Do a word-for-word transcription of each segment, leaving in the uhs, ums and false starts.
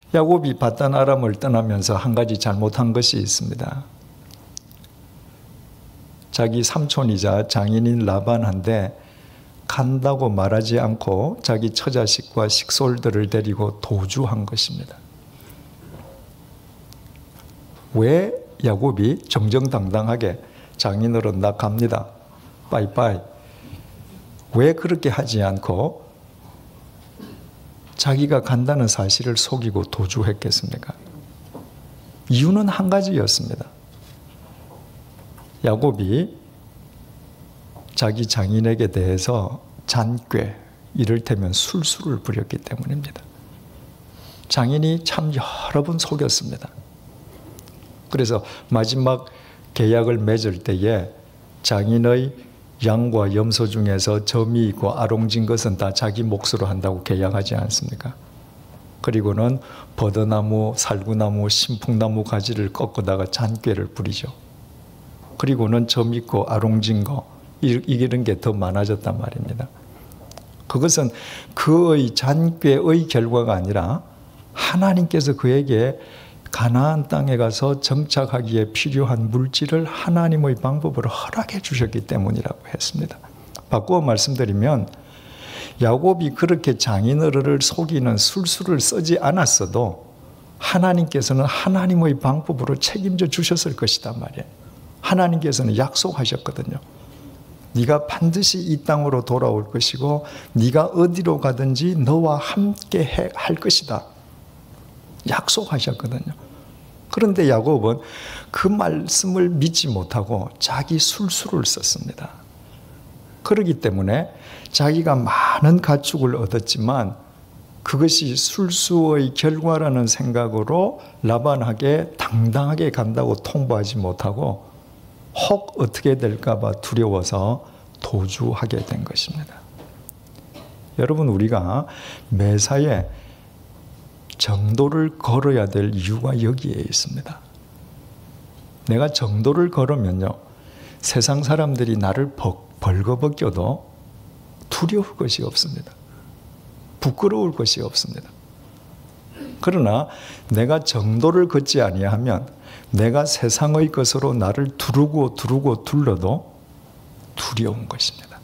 야곱이 바단 아람을 떠나면서 한 가지 잘못한 것이 있습니다. 자기 삼촌이자 장인인 라반한테 간다고 말하지 않고 자기 처자식과 식솔들을 데리고 도주한 것입니다. 왜 야곱이 정정당당하게 장인어른 나 갑니다. 빠이빠이. 왜 그렇게 하지 않고 자기가 간다는 사실을 속이고 도주했겠습니까? 이유는 한 가지였습니다. 야곱이 자기 장인에게 대해서 잔꾀, 이를테면 술수를 부렸기 때문입니다. 장인이 참 여러 번 속였습니다. 그래서 마지막 계약을 맺을 때에 장인의 양과 염소 중에서 점이 있고 아롱진 것은 다 자기 몫으로 한다고 계약하지 않습니까? 그리고는 버드나무, 살구나무, 신풍나무 가지를 꺾어다가 잔꾀를 부리죠. 그리고는 점 있고 아롱진 거, 이런 게 더 많아졌단 말입니다. 그것은 그의 잔꾀의 결과가 아니라 하나님께서 그에게 가나안 땅에 가서 정착하기에 필요한 물질을 하나님의 방법으로 허락해 주셨기 때문이라고 했습니다. 바꾸어 말씀드리면 야곱이 그렇게 장인어른을 속이는 술수를 쓰지 않았어도 하나님께서는 하나님의 방법으로 책임져 주셨을 것이단 말이에요. 하나님께서는 약속하셨거든요. 네가 반드시 이 땅으로 돌아올 것이고 네가 어디로 가든지 너와 함께 해, 할 것이다. 약속하셨거든요. 그런데 야곱은 그 말씀을 믿지 못하고 자기 술수를 썼습니다. 그렇기 때문에 자기가 많은 가축을 얻었지만 그것이 술수의 결과라는 생각으로 라반에게 당당하게 간다고 통보하지 못하고 혹 어떻게 될까 봐 두려워서 도주하게 된 것입니다. 여러분, 우리가 매사에 정도를 걸어야 될 이유가 여기에 있습니다. 내가 정도를 걸으면요, 세상 사람들이 나를 벌거벗겨도 두려울 것이 없습니다. 부끄러울 것이 없습니다. 그러나 내가 정도를 걷지 아니하면 내가 세상의 것으로 나를 두르고 두르고 둘러도 두려운 것입니다.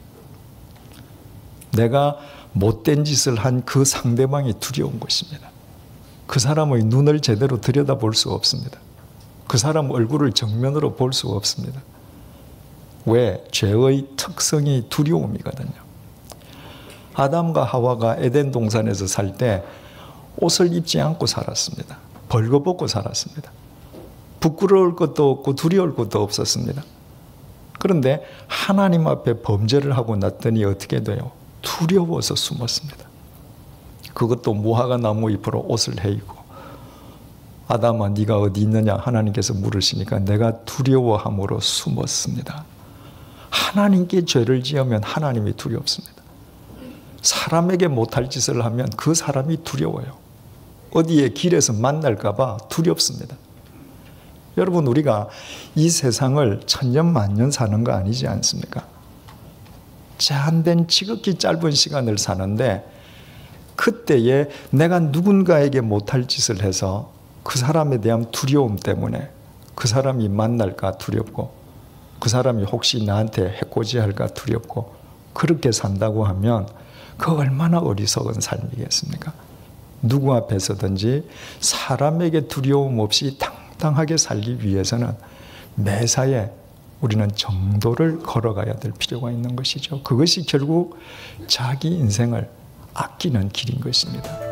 내가 못된 짓을 한 그 상대방이 두려운 것입니다. 그 사람의 눈을 제대로 들여다볼 수 없습니다. 그 사람 얼굴을 정면으로 볼 수 없습니다. 왜? 죄의 특성이 두려움이거든요. 아담과 하와가 에덴 동산에서 살 때 옷을 입지 않고 살았습니다. 벌거벗고 살았습니다. 부끄러울 것도 없고 두려울 것도 없었습니다. 그런데 하나님 앞에 범죄를 하고 났더니 어떻게 돼요? 두려워서 숨었습니다. 그것도 무화과 나무 잎으로 옷을 헤이고, 아담아 네가 어디 있느냐 하나님께서 물으시니까 내가 두려워함으로 숨었습니다. 하나님께 죄를 지으면 하나님이 두렵습니다. 사람에게 못할 짓을 하면 그 사람이 두려워요. 어디에 길에서 만날까 봐 두렵습니다. 여러분, 우리가 이 세상을 천년 만년 사는 거 아니지 않습니까? 제한된 지극히 짧은 시간을 사는데 그때에 내가 누군가에게 못할 짓을 해서 그 사람에 대한 두려움 때문에 그 사람이 만날까 두렵고 그 사람이 혹시 나한테 해코지할까 두렵고 그렇게 산다고 하면 그 얼마나 어리석은 삶이겠습니까? 누구 앞에서든지 사람에게 두려움 없이 당당하게 살기 위해서는 매사에 우리는 정도를 걸어가야 될 필요가 있는 것이죠. 그것이 결국 자기 인생을 아끼는 길인 것입니다.